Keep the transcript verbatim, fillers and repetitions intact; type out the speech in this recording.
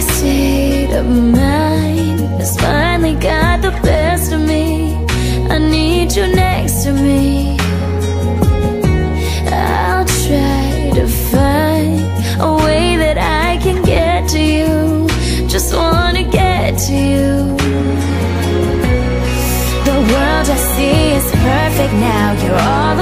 state of mind has finally got the best of me. I need you next to me. I'll try to find a way that I can get to you. Just wanna get to you. The world I see is perfect now. You're all